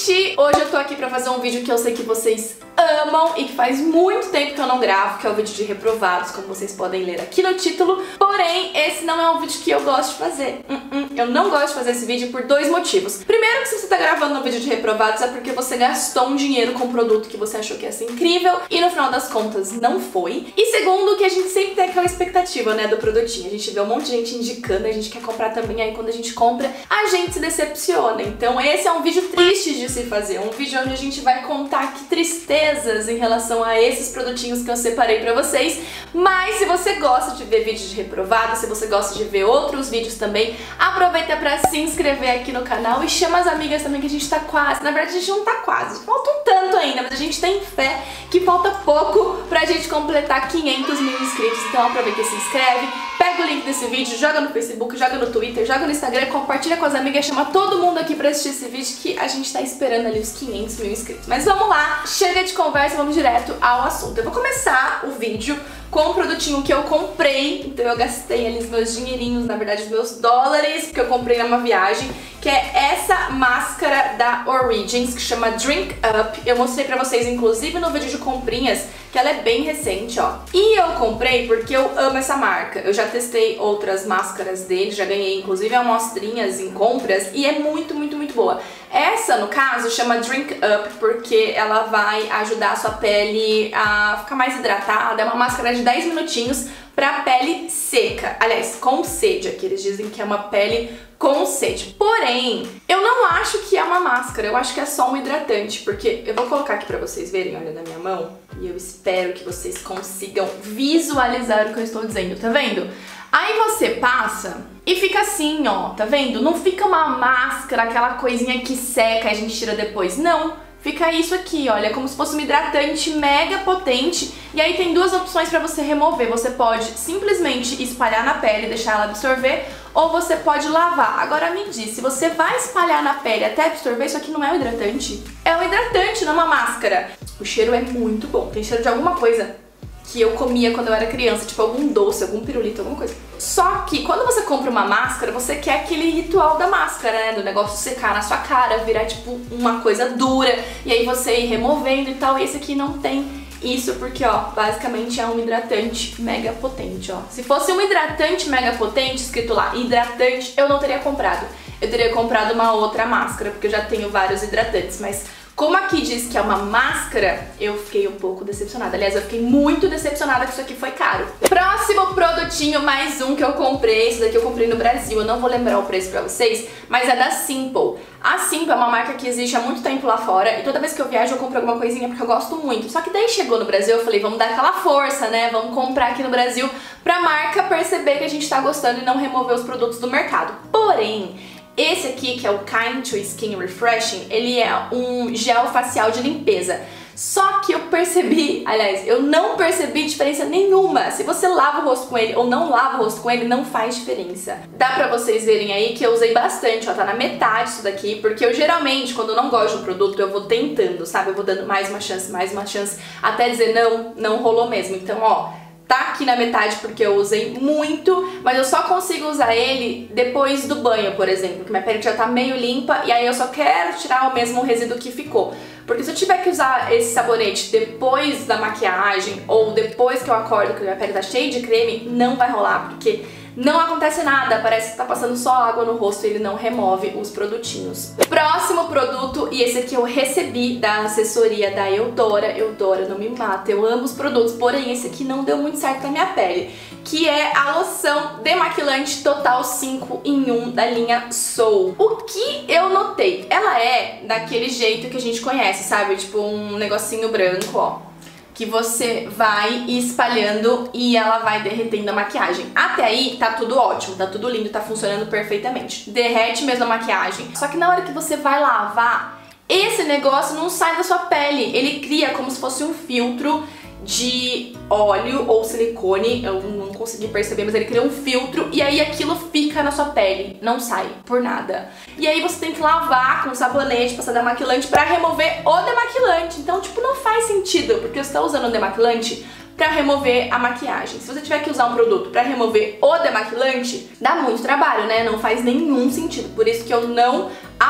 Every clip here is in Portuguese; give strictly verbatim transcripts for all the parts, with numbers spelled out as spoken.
gente! Hoje eu tô aqui pra fazer um vídeo que eu sei que vocês amam e que faz muito tempo que eu não gravo, que é o vídeo de reprovados, como vocês podem ler aqui no título. Porém, esse não é um vídeo que eu gosto de fazer. Uh -uh. Eu não gosto de fazer esse vídeo por dois motivos. Primeiro, que se você tá gravando um vídeo de reprovados é porque você gastou um dinheiro com um produto que você achou que ia ser incrível e no final das contas não foi. E segundo, que a gente sempre tem aquela expectativa, né, do produtinho. A gente vê um monte de gente indicando, a gente quer comprar também, aí quando a gente compra, a gente se decepciona. Então esse é um vídeo triste de se fazer, um vídeo onde a gente vai contar que tristezas em relação a esses produtinhos que eu separei pra vocês. Mas se você gosta de ver vídeos de reprovado, se você gosta de ver outros vídeos também, aproveita pra se inscrever aqui no canal e chama as amigas também, que a gente tá quase, na verdade a gente não tá quase, falta um tanto ainda, mas a gente tem fé que falta pouco pra gente completar quinhentos mil inscritos. Então aproveita e se inscreve, pega o link desse vídeo, joga no Facebook, joga no Twitter, joga no Instagram, compartilha com as amigas, chama todo mundo aqui pra assistir esse vídeo, que a gente tá esperando ali os quinhentos mil inscritos. Mas vamos lá, chega de conversa, vamos direto ao assunto. Eu vou começar o vídeo com um produtinho que eu comprei, então eu gastei ali os meus dinheirinhos, na verdade os meus dólares, porque eu comprei numa viagem, que é essa máscara da Origins, que chama Drink Up. Eu mostrei pra vocês, inclusive, no vídeo de comprinhas, que ela é bem recente, ó. E eu comprei porque eu amo essa marca. Eu já testei outras máscaras dele, já ganhei, inclusive, amostrinhas em compras, e é muito, muito, muito boa. Essa, no caso, chama Drink Up porque ela vai ajudar a sua pele a ficar mais hidratada. É uma máscara de dez minutinhos pra pele seca. Aliás, com sede, aqui eles dizem que é uma pele com sede. Porém, eu não acho que é uma máscara, eu acho que é só um hidratante, porque eu vou colocar aqui pra vocês verem, olha, na minha mão, e eu espero que vocês consigam visualizar o que eu estou dizendo, tá vendo? Aí você passa e fica assim, ó, tá vendo? Não fica uma máscara, aquela coisinha que seca e a gente tira depois, não. Fica isso aqui, olha, como se fosse um hidratante mega potente. E aí tem duas opções pra você remover. Você pode simplesmente espalhar na pele e deixar ela absorver, ou você pode lavar. Agora me diz, se você vai espalhar na pele até absorver, isso aqui não é um hidratante? É um hidratante, não é uma máscara. O cheiro é muito bom, tem cheiro de alguma coisa que eu comia quando eu era criança, tipo algum doce, algum pirulito, alguma coisa. Só que quando você compra uma máscara, você quer aquele ritual da máscara, né? Do negócio secar na sua cara, virar tipo uma coisa dura, e aí você ir removendo e tal. E esse aqui não tem isso porque, ó, basicamente é um hidratante mega potente, ó. Se fosse um hidratante mega potente, escrito lá, hidratante, eu não teria comprado. Eu teria comprado uma outra máscara, porque eu já tenho vários hidratantes, mas como aqui diz que é uma máscara, eu fiquei um pouco decepcionada. Aliás, eu fiquei muito decepcionada que isso aqui foi caro. Próximo produtinho, mais um que eu comprei. Esse daqui eu comprei no Brasil, eu não vou lembrar o preço pra vocês, mas é da Simple. A Simple é uma marca que existe há muito tempo lá fora, e toda vez que eu viajo eu compro alguma coisinha porque eu gosto muito. Só que daí chegou no Brasil, eu falei, vamos dar aquela força, né? Vamos comprar aqui no Brasil pra marca perceber que a gente tá gostando e não remover os produtos do mercado. Porém, esse aqui, que é o Kind to Skin Refreshing, ele é um gel facial de limpeza. Só que eu percebi, aliás, eu não percebi diferença nenhuma. Se você lava o rosto com ele ou não lava o rosto com ele, não faz diferença. Dá pra vocês verem aí que eu usei bastante, ó, tá na metade isso daqui, porque eu geralmente, quando eu não gosto de um produto, eu vou tentando, sabe? Eu vou dando mais uma chance, mais uma chance, até dizer não, não rolou mesmo. Então, ó, tá aqui na metade porque eu usei muito, mas eu só consigo usar ele depois do banho, por exemplo, que minha pele já tá meio limpa e aí eu só quero tirar o mesmo resíduo que ficou. Porque se eu tiver que usar esse sabonete depois da maquiagem ou depois que eu acordo que minha pele tá cheia de creme, não vai rolar, porque não acontece nada, parece que tá passando só água no rosto e ele não remove os produtinhos. Próximo produto, e esse aqui eu recebi da assessoria da Eudora. Eudora, não me mata, eu amo os produtos, porém esse aqui não deu muito certo na minha pele, que é a loção demaquilante Total cinco em um da linha Soul. O que eu notei? Ela é daquele jeito que a gente conhece, sabe? Tipo um negocinho branco, ó, que você vai espalhando e ela vai derretendo a maquiagem. Até aí tá tudo ótimo, tá tudo lindo, tá funcionando perfeitamente. Derrete mesmo a maquiagem. Só que na hora que você vai lavar, esse negócio não sai da sua pele. Ele cria como se fosse um filtro de óleo ou silicone, eu não consegui perceber, mas ele cria um filtro e aí aquilo fica na sua pele, não sai por nada. E aí você tem que lavar com sabonete, passar demaquilante pra remover o demaquilante. Então, tipo, não faz sentido, porque você tá usando o demaquilante pra remover a maquiagem. Se você tiver que usar um produto pra remover o demaquilante, dá muito trabalho, né? Não faz nenhum sentido. Por isso que eu não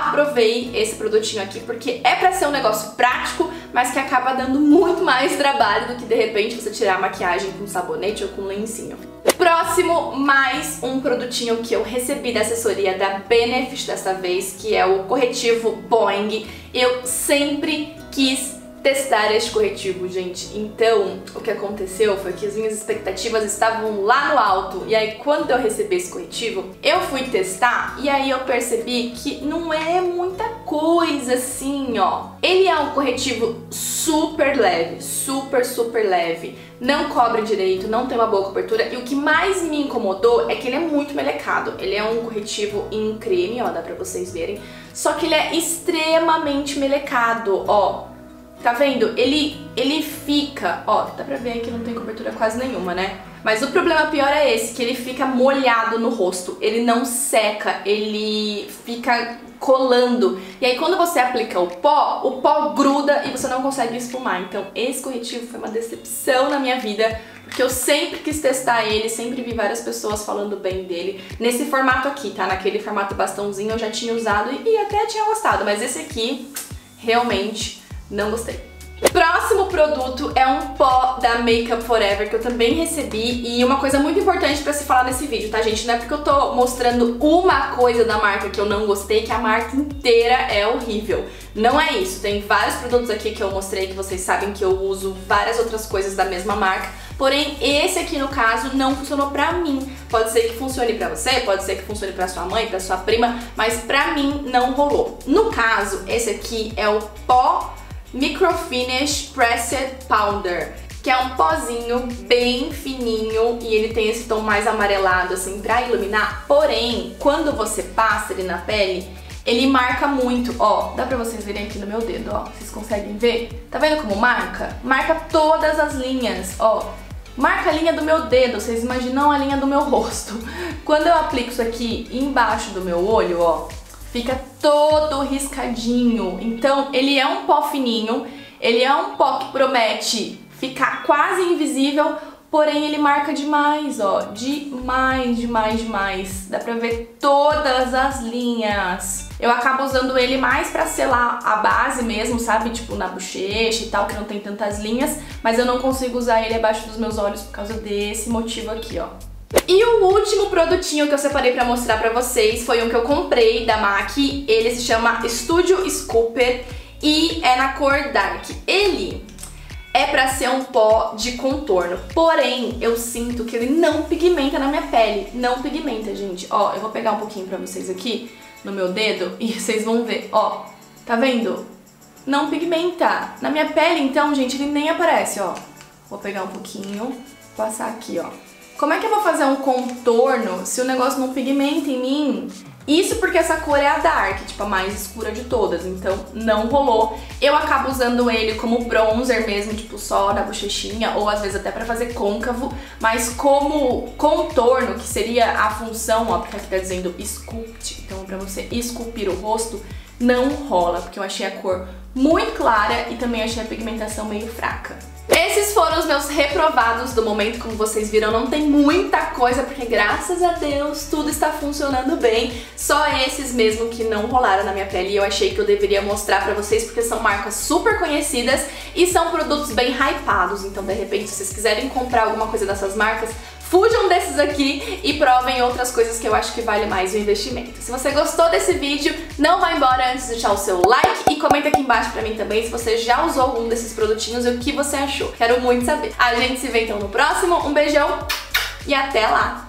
aprovei esse produtinho aqui porque é pra ser um negócio prático, mas que acaba dando muito mais trabalho do que de repente você tirar a maquiagem com sabonete ou com lencinho. Próximo, mais um produtinho que eu recebi da assessoria da Benefit dessa vez, que é o corretivo Boing. Eu sempre quis testar este corretivo, gente. Então, o que aconteceu foi que as minhas expectativas estavam lá no alto. E aí, quando eu recebi esse corretivo, eu fui testar e aí eu percebi que não é muita coisa assim, ó. Ele é um corretivo super leve, super, super leve. Não cobre direito, não tem uma boa cobertura. E o que mais me incomodou é que ele é muito melecado. Ele é um corretivo em creme, ó, dá pra vocês verem. Só que ele é extremamente melecado, ó. Tá vendo? Ele, ele fica, ó, dá pra ver que não tem cobertura quase nenhuma, né? Mas o problema pior é esse, que ele fica molhado no rosto, ele não seca, ele fica colando. E aí quando você aplica o pó, o pó gruda e você não consegue esfumar. Então esse corretivo foi uma decepção na minha vida, porque eu sempre quis testar ele, sempre vi várias pessoas falando bem dele. Nesse formato aqui, tá? Naquele formato bastãozinho eu já tinha usado e, e até tinha gostado, mas esse aqui realmente não gostei. Próximo produto é um pó da Make Up For Ever que eu também recebi, e uma coisa muito importante pra se falar nesse vídeo, tá, gente? Não é porque eu tô mostrando uma coisa da marca que eu não gostei que a marca inteira é horrível. Não é isso. Tem vários produtos aqui que eu mostrei que vocês sabem que eu uso várias outras coisas da mesma marca, porém esse aqui no caso não funcionou pra mim. Pode ser que funcione pra você, pode ser que funcione pra sua mãe, pra sua prima, mas pra mim não rolou. No caso, esse aqui é o pó Microfinish Pressed Powder, que é um pozinho bem fininho e ele tem esse tom mais amarelado assim pra iluminar, porém, quando você passa ele na pele, ele marca muito, ó, dá pra vocês verem aqui no meu dedo, ó, vocês conseguem ver? Tá vendo como marca? Marca todas as linhas, ó, marca a linha do meu dedo, vocês imaginam a linha do meu rosto. Quando eu aplico isso aqui embaixo do meu olho, ó, fica todo riscadinho. Então ele é um pó fininho, ele é um pó que promete ficar quase invisível, porém ele marca demais, ó, demais, demais, demais. Dá pra ver todas as linhas. Eu acabo usando ele mais pra selar a base mesmo, sabe? Tipo na bochecha e tal, que não tem tantas linhas, mas eu não consigo usar ele abaixo dos meus olhos por causa desse motivo aqui, ó. E o último produtinho que eu separei pra mostrar pra vocês foi um que eu comprei da MAC. Ele se chama Studio Scooper e é na cor Dark. Ele é pra ser um pó de contorno, porém eu sinto que ele não pigmenta na minha pele. Não pigmenta, gente. Ó, eu vou pegar um pouquinho pra vocês aqui no meu dedo e vocês vão ver, ó. Tá vendo? Não pigmenta. Na minha pele, então, gente, ele nem aparece, ó. Vou pegar um pouquinho, passar aqui, ó. Como é que eu vou fazer um contorno se o negócio não pigmenta em mim? Isso porque essa cor é a Dark, tipo a mais escura de todas, então não rolou. Eu acabo usando ele como bronzer mesmo, tipo só na bochechinha, ou às vezes até pra fazer côncavo, mas como contorno, que seria a função, ó, porque aqui tá dizendo sculpt, então pra você esculpir o rosto, não rola, porque eu achei a cor muito clara e também achei a pigmentação meio fraca. Esses foram os meus reprovados do momento. Como vocês viram, não tem muita coisa, porque graças a Deus tudo está funcionando bem. Só esses mesmo que não rolaram na minha pele e eu achei que eu deveria mostrar pra vocês, porque são marcas super conhecidas e são produtos bem hypados. Então, de repente, se vocês quiserem comprar alguma coisa dessas marcas, fujam desses aqui e provem outras coisas que eu acho que vale mais o investimento. Se você gostou desse vídeo, não vá embora antes de deixar o seu like e comenta aqui embaixo pra mim também se você já usou algum desses produtinhos e o que você achou. Quero muito saber. A gente se vê então no próximo. Um beijão e até lá!